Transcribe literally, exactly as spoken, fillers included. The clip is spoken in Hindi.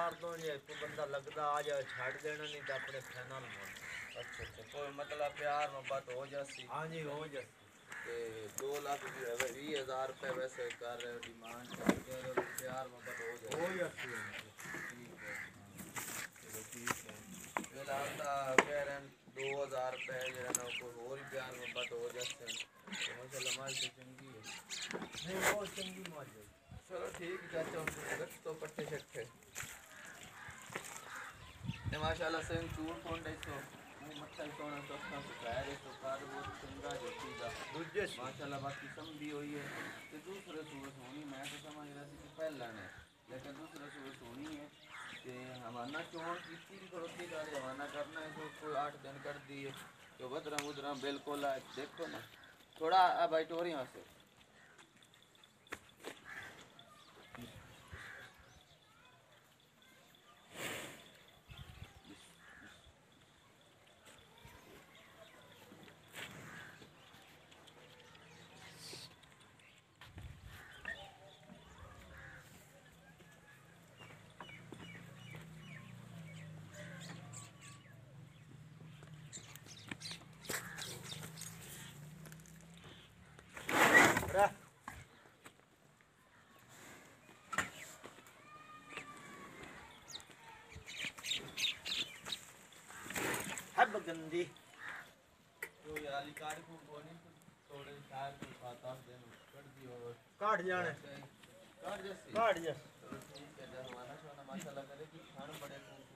बाजार तो ये कोई बंदा लगदा आ जाए छाड़ देना नहीं तो अपने फाइनल मोल। अच्छा अच्छा कोई मतलब प्यार मोहब्बत हो जासी। हाँ जी हो जासी। ते दो लाख बीस हज़ार रुपये वैसे कर रहे हो डिमांड कर प्यार मोहब्बत हो जाए हो जासी। ठीक है। चलो ठीक है फिलहाल तो कह रहे हैं दो हज़ार रुपये जो है ना कोई और ही प्यार मोहब्बत हो जाते हैं तो माशाल्लाह माल तो चंगी है। नहीं बहुत चंगी माल है। चलो ठीक है चाचा रख तो पट्टे शट्टे माशाल्लाह से चूर कौन तो मुँह मत्था सोना तो अखा सुखाया रे तो कार बहुत चंगा जोती का दूजे माशाल्लाह बाकी समझी हुई है तो दूसरे सूर सोनी मैं तो समझ रहा थी कि पहला ने लेकिन दूसरे सूर सोनी है कि हमारा चोन की खड़ोती का हवाना करना है तो कोई आठ दिन कर दिए तो बदरा बुदरा बिल्कुल देखो ना थोड़ा भाई टोर यहाँ से हब गंदी तो यार कार को बोनी थोड़े शायर को खाता दिन कर दियो काट जाने काट जैसी काट जैसे। चलो ठीक है जब हमारा माशाल्लाह करे कि खाना बड़े